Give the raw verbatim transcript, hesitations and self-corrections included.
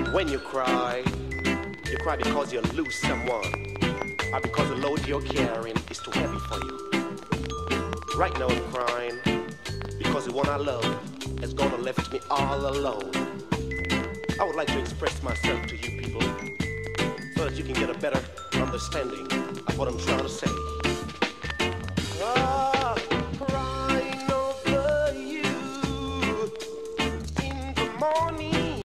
When you cry, you cry because you lose someone, or because the load you're carrying is too heavy for you. Right now I'm crying because the one I love has gone and left me all alone. I would like to express myself to you people so that you can get a better understanding of what I'm trying to say.